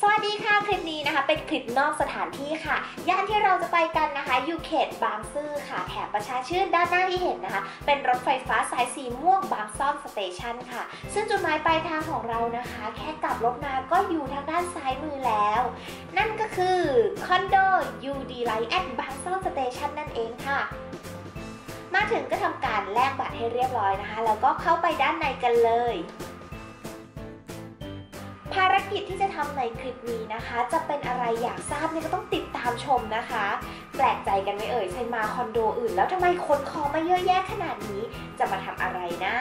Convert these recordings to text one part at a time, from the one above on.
สวัสดีค่ะคลิปนี้นะคะเป็นคลิปนอกสถานที่ค่ะย่านที่เราจะไปกันนะคะอยู่เขตบางซื่อค่ะแถบประชาชื่นด้านหน้าที่เห็นนะคะเป็นรถไฟฟ้าสายสีม่วงบางซ่อนสเตชันค่ะซึ่งจุดหมายปลายทางของเรานะคะแค่กลับรถมาก็อยู่ทางด้านซ้ายมือแล้วนั่นก็คือคอนโด UD Light at บางซ่อนสเตชันนั่นเองค่ะมาถึงก็ทำการแลกบัตรให้เรียบร้อยนะคะแล้วก็เข้าไปด้านในกันเลยภารกิจที่จะทำในคลิปนี้นะคะจะเป็นอะไรอยากทราบเนี่ยก็ต้องติดตามชมนะคะแปลกใจกันไหมเอ่ยใช่มาคอนโดอื่นแล้วทำไมคนคอมาเยอะแยะขนาดนี้จะมาทำอะไรนะ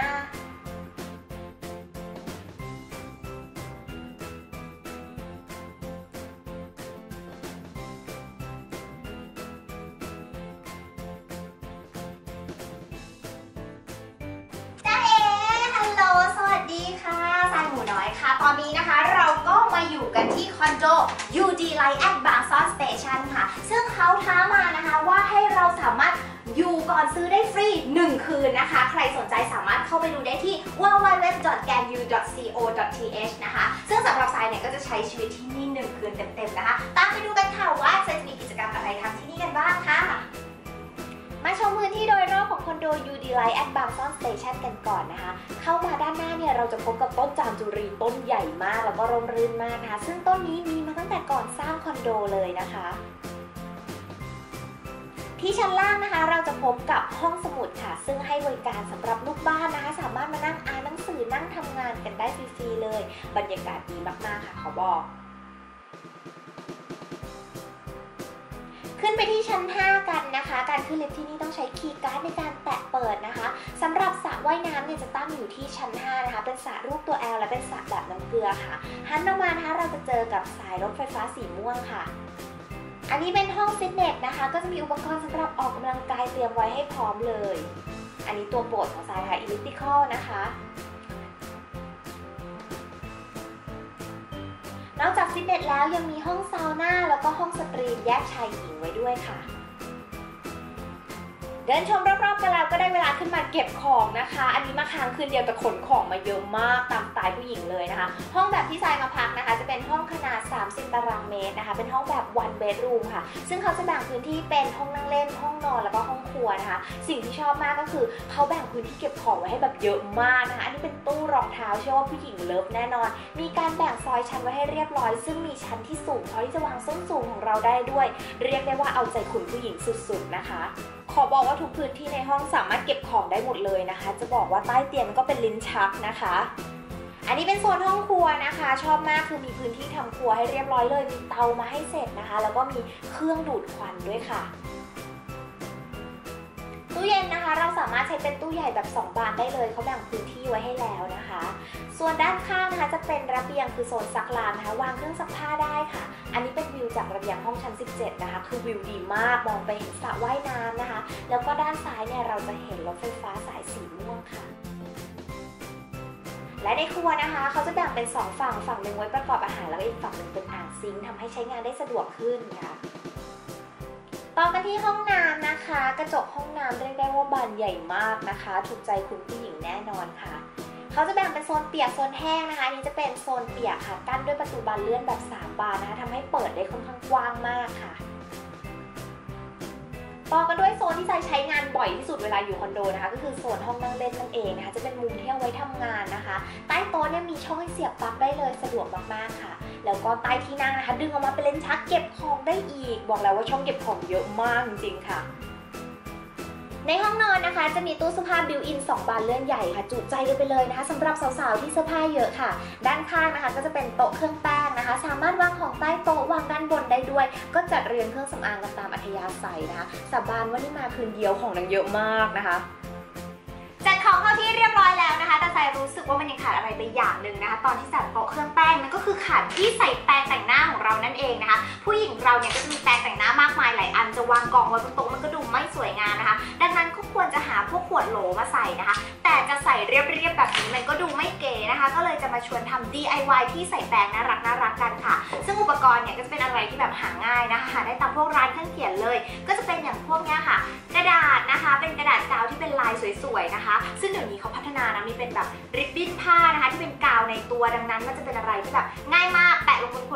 ตอนนี้นะคะเราก็มาอยู่กันที่คอนโด UD Light at บางซ่อนสเตชันค่ะซึ่งเขาท้ามานะคะว่าให้เราสามารถอยู่ก่อนซื้อได้ฟรี1คืนนะคะใครสนใจสามารถเข้าไปดูได้ที่ www.ganyu.co.th นะคะซึ่งสำหรับทรายเนี่ยก็จะใช้ชีวิตที่นี่1คืนเต็มๆนะคะตามไปดูกันค่ะว่าจะมีกิจกรรมอะไรทำที่นี่กันบ้างค่ะมาชมพื้นที่โดยรอบของคอนโด UD Light at บางซ่อนสเตชันกันก่อนนะคะเข้ามาด้านหน้าเนี่ยเราจะพบกับต้นจามจุรีต้นใหญ่มากแล้วก็ร่มรื่นมากนะคะซึ่งต้นนี้มีมาตั้งแต่ก่อนสร้างคอนโดเลยนะคะที่ชั้นล่างนะคะเราจะพบกับห้องสมุดค่ะซึ่งให้บริการสำหรับลูกบ้านนะคะสามารถมานั่งอ่านหนังสือนั่งทำงานกันได้ฟรีๆเลยบรรยากาศดีมากๆค่ะขอบอกขึ้นไปที่ชั้น 5 กันนะคะการขึ้นลิฟต์ที่นี่ต้องใช้คีย์การ์ดในการแตะเปิดนะคะสำหรับสระว่ายน้ำเนี่ยจะตั้งอยู่ที่ชั้น 5 นะคะเป็นสระรูปตัว L และเป็นสระแบบน้ำเกลือค่ะหันออกมานะคะเราจะเจอกับสายรถไฟฟ้าสีม่วงค่ะอันนี้เป็นห้องฟิตเนสนะคะก็จะมีอุปกรณ์สำหรับออกกำลังกายเตรียมไว้ให้พร้อมเลยอันนี้ตัวโปรดของทรายค่ะ Elliptical นะคะนอกจากฟิตเนสแล้วยังมีห้องซาวน่าแล้วก็ห้องสตรีมแยกชายหญิงไว้ด้วยค่ะเดินชมรอบๆกันแล้วก็ได้เวลาขึ้นมาเก็บของนะคะอันนี้มาค้างคืนเดียวแต่ขนของมาเยอะมากตามสไตล์ผู้หญิงเลยนะคะห้องแบบที่ทรายมาพักนะคะจะเป็นห้องขนาด30 ตารางเมตรนะคะเป็นห้องแบบ one bedroom ค่ะซึ่งเขาจะแบ่งพื้นที่เป็นห้องนั่งเล่นห้องนอนแล้วก็ห้องครัวนะคะสิ่งที่ชอบมากก็คือเขาแบ่งพื้นที่เก็บของไว้ให้แบบเยอะมากนะคะอันนี้เป็นตู้รองเท้าเชื่อว่าผู้หญิงเลิฟแน่นอนมีการแบ่งซอยชั้นไว้ให้เรียบร้อยซึ่งมีชั้นที่สูงพอที่จะวางส้นสูงของเราได้ด้วยเรียกได้ว่าเอาใจคุณผู้หญิงสุดๆนะคะขอบอกว่าทุกพื้นที่ในห้องสามารถเก็บของได้หมดเลยนะคะจะบอกว่าใต้เตียงก็เป็นลิ้นชักนะคะอันนี้เป็นโซนห้องครัวนะคะชอบมากคือมีพื้นที่ทำครัวให้เรียบร้อยเลยมีเตามาให้เสร็จนะคะแล้วก็มีเครื่องดูดควันด้วยค่ะตู้เย็นนะคะเราสามารถใช้เป็นตู้ใหญ่แบบ2 บานได้เลยเขาแบ่งพื้นที่ไว้ให้แล้วนะคะส่วนด้านข้างนะคะจะเป็นระเบียงคือโซนซักล้างนะคะวางเครื่องซักผ้าได้ค่ะอันนี้เป็นวิวจากระเบียงห้องชั้น17นะคะคือวิวดีมากมองไปเห็นสระว่ายน้ำนะคะแล้วก็ด้านซ้ายเนี่ยเราจะเห็นรถไฟฟ้าสายสีม่วงค่ะและในครัวนะคะเขาจะแบ่งเป็น2 ฝั่งหนึ่งไว้ประกอบอาหารแล้วอีกฝั่งหนึ่งเป็นอ่างซิงค์ทำให้ใช้งานได้สะดวกขึ้นค่ะต่อกันที่ห้องน้ำนะคะกระจกห้องน้ำเรียกได้ว่าบานใหญ่มากนะคะถูกใจคุณผู้หญิงแน่นอนค่ะเขาจะแบ่งเป็นโซนเปียกโซนแห้งนะคะอันนี้จะเป็นโซนเปียกค่ะกั้นด้วยประตูบานเลื่อนแบบ3 บานนะคะทำให้เปิดได้ค่อนข้างกว้างมากค่ะต่อกันด้วยโซนที่ใช้งานบ่อยที่สุดเวลาอยู่คอนโดนะคะก็คือโซนห้องนั่งเล่นนั่นเองนะคะจะเป็นมุมที่เอาไว้ทำงานนะคะใต้โต๊ะเนี่ยมีช่องให้เสียบปลั๊กได้เลยสะดวกมากๆค่ะแล้วก็ใต้ที่นั่งนะคะดึงออกมาเป็นเลนชักเก็บของได้อีกบอกแล้วว่าช่องเก็บของเยอะมากจริงๆค่ะในห้องนอนนะคะจะมีตู้เสื้อผ้าบิวอิน2 บานเลื่อนใหญ่ค่ะจุใจกันไปเลยนะคะสำหรับสาวๆที่เสื้อผ้าเยอะค่ะด้านข้างนะคะก็จะเป็นโต๊ะเครื่องแป้งนะคะสามารถวางของใต้โต๊ะวางด้านบนได้ด้วยก็จัดเรียงเครื่องสำอางกันตามอัธยาศัยนะคะสาบานว่านี่มาคืนเดียวของนางเยอะมากนะคะจัดของเข้าที่เรียบร้อยแล้วนะคะแต่ทรายรู้สึกว่ามันยังขาดอะไรไปอย่างหนึ่งนะคะตอนที่จัดโต๊ะเครื่องแป้งมันก็คือขาดที่ใส่แปรงแต่งหน้าของเรานั่นเองนะคะผู้หญิงเราเนี่ยก็จะมีแปรงแต่งหน้ามากมายหลายอันจะวางกองไว้บนโต๊ะมันก็ดูไม่สวยงามนะคะดังนั้นก็ควรจะหาพวกขวดโหลมาใส่นะคะแต่จะใส่เรียบๆแบบนี้มันก็ดูไม่เก๋นะคะก็เลยจะมาชวนทำ DIY ที่ใส่แปรงน่ารักกันค่ะซึ่งอุปกรณ์เนี่ยก็จะเป็นอะไรที่แบบหาง่ายนะคะหาได้ตามพวกร้านเครื่องเขียนเลยก็จะเป็นอย่างพวกเนี้ยค่ะกระดาษนะคะเป็นกระดาษกาวที่เป็นลายสวยๆนะคะซึ่งเดี๋ยวนี้เขาพัฒนานะมีเป็นแบบริบบิ้นผ้านะคะที่เป็นกาวในตัวดังนั้นมันจะเป็นอะไรที่แบบง่ายมากแปะลงบนขวดโหลได้เลย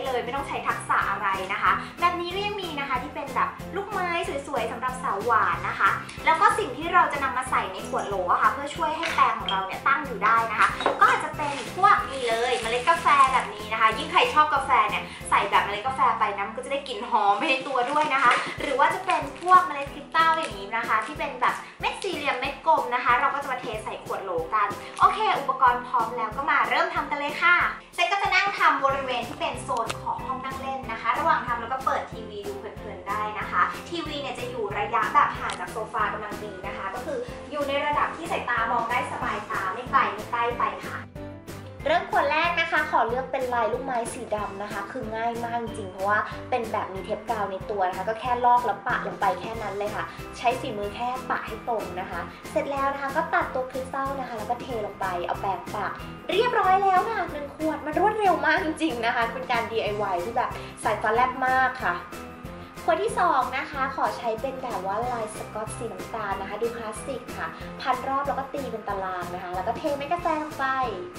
เลยไม่ต้องใช้ทักษะอะไรนะคะแบบนี้ก็ยังมีนะคะที่เป็นแบบลูกไม้สวยๆสำหรับสาวหวานนะคะแล้วก็สิ่งที่เราจะนำมาใส่ในขวดโหลค่ะเพื่อช่วยให้แปรงของเราเนี่ยตั้งอยู่ได้นะคะก็อาจจะเป็นพวกนี่เลยเมล็ดกาแฟแบบนี้นะคะยิ่งใครชอบกาแฟเนี่ยใส่แบบเมล็ดกาแฟไปนะมันก็จะได้กลิ่นหอมไปในตัวด้วยนะคะหรือว่าจะเป็นพวกเมล็ดคริสตัลอย่างนี้นะคะที่เป็นแบบเม็ดสี่เหลี่ยมเม็ดกลมนะคะเราก็จะมาเทใส่ขวดโหลกันโอเคอุปกรณ์พร้อมแล้วก็มาเริ่มทำกันเลยค่ะเซนก็จะนั่งทำบริเวณที่เป็นโซนของห้องนั่งเล่นนะคะระหว่างทำแล้วก็เปิดทีวีดูเพลินๆได้นะคะทีวีเนี่ยจะอยู่ระยะแบบห่างจากโซฟากำลังดีนะคะก็คืออยู่ในระดับที่สายตามองได้สบายตาไม่ไกลไม่ใกล้ไปค่ะเริ่มขวดแรกนะคะขอเลือกเป็นลายลูกไม้สีดำนะคะคือง่ายมากจริงเพราะว่าเป็นแบบมีเทปกาวในตัวนะคะก็แค่ลอกแล้วปะลงไปแค่นั้นเลยค่ะใช้ฝีมือแค่ปะให้ตรงนะคะเสร็จแล้วนะคะก็ตัดตัวคริสตัลนะคะแล้วก็เทลงไปเอาแปรงปะเรียบร้อยแล้วค่ะ1 ขวดมันรวดเร็วมากจริงๆนะคะเป็นการ DIY ที่แบบใส่ฟ้าแลบมากค่ะขวดที่2นะคะขอใช้เป็นแบบว่าลายสกอตสีน้ำตาลนะคะดูคลาสสิกค่ะพันรอบแล้วก็ตีเป็นตารางนะคะแล้วก็เทเม็ดกาแฟลงไป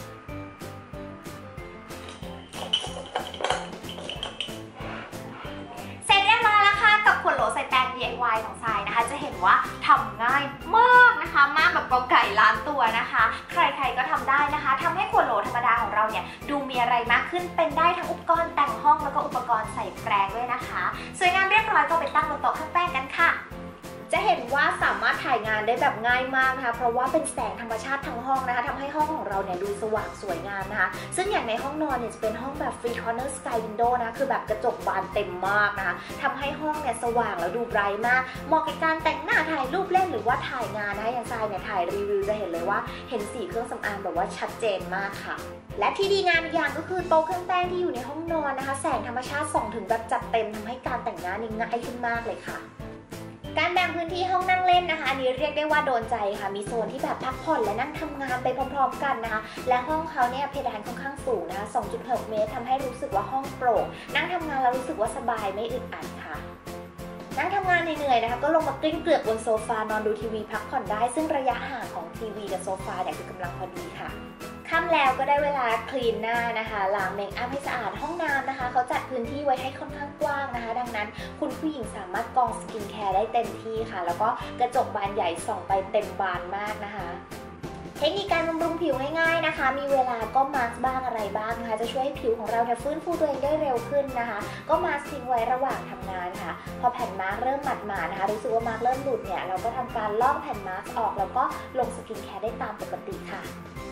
ขวดโหลใส่แปรง DIY ของทรายนะคะจะเห็นว่าทำง่ายมากนะคะมากแบบกอไก่ล้านตัวนะคะใครๆก็ทำได้นะคะทำให้ขวดโหลธรรมดาของเราเนี่ยดูมีอะไรมากขึ้นเป็นได้ทั้งอุปกรณ์แต่งห้องแล้วก็อุปกรณ์ใส่แปรงด้วยนะคะสวยงามเรียบร้อยก็ไปตั้งบนโต๊ะเครื่องแป้งกันค่ะจะเห็นว่าสามารถถ่ายงานได้แบบง่ายมากนะคะเพราะว่าเป็นแสงธรรมชาติทั้งห้องนะคะทำให้ห้องของเราเนี่ยดูสว่างสวยงามนะคะซึ่งอย่างในห้องนอนเนี่ยจะเป็นห้องแบบ Free Corner Sky Window นะคือแบบกระจกบานเต็มมากนะคะทำให้ห้องเนี่ยสว่างแล้วดูไบรท์มากเหมาะกับการแต่งหน้าถ่ายรูปเล่นหรือว่าถ่ายงานนะคะอย่างทรายเนี่ยถ่ายรีวิวจะเห็นเลยว่าเห็นสีเครื่องสำอางแบบว่าชัดเจนมากค่ะและที่ดีงามอีกอย่างก็คือโต๊ะเครื่องแป้งที่อยู่ในห้องนอนนะคะแสงธรรมชาติส่องถึงแบบจัดเต็มทำให้การแต่งหน้านี่ง่ายขึ้นมากเลยค่ะการแบ่งพื้นที่ห้องนั่งเล่นนะคะอันนี้เรียกได้ว่าโดนใจค่ะมีโซนที่แบบพักผ่อนและนั่งทำงานไปพร้อมๆกันนะคะและห้องเขาเนี่ยเพดานค่อนข้างสูงนะคะ 2.6 เมตรทำให้รู้สึกว่าห้องโปร่งนั่งทำงานแล้วรู้สึกว่าสบายไม่อึดอัดค่ะนั่งทำงานเหนื่อยๆนะคะก็ลงมากลิ้งเกลือกบนโซฟานอนดูทีวีพักผ่อนได้ซึ่งระยะห่างของทีวีกับโซฟาเนี่ยคือกำลังพอดีค่ะค่ำแล้วก็ได้เวลาคลีนหน้านะคะล้างเมคอัพให้สะอาดห้องน้ำนะคะเขาจัดพื้นที่ไว้ให้ค่อนข้างกว้างนะคะดังนั้นคุณผู้หญิงสามารถกองสกินแคร์ได้เต็มที่ค่ะแล้วก็กระจกบานใหญ่ส่องไปเต็มบานมากนะคะเทคนิคการบำรุงผิวง่ายๆนะคะมีเวลาก็มาสก์บ้างอะไรบ้างนะคะจะช่วยให้ผิวของเราเนี่ยฟื้นฟูตัวเองได้เร็วขึ้นนะคะก็มาสก์ทิ้งไว้ระหว่างทำงานค่ะพอแผ่นมาสก์เริ่มหมาดๆนะคะรู้สึกว่ามาสก์เริ่มหลุดเนี่ยเราก็ทำการลอกแผ่นมาสก์ออกแล้วก็ลงสกินแคร์ได้ตามปกติค่ะ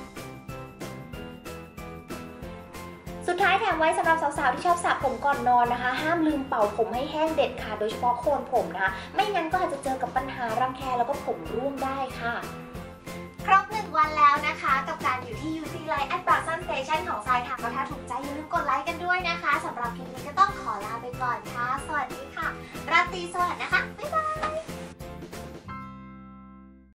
สุดท้ายแถมไว้สำหรับสาวๆที่ชอบสระผมก่อนนอนนะคะห้ามลืมเป่าผมให้แห้งเด็ดขาดโดยเฉพาะโคนผมนะคะไม่งั้นก็อาจจะเจอกับปัญหารังแคแล้วก็ผมร่วงได้ค่ะครบ1 วันแล้วนะคะกับการอยู่ที่ UC Light at Brazil Station ของทรายค่ะก็ถ้าถูกใจอย่าลืมกดไลค์กันด้วยนะคะสำหรับคลิปนี้ก็ต้องขอลาไปก่อนค่ะสวัสดีค่ะราตรีสวัสดิ์นะคะบ๊ายบาย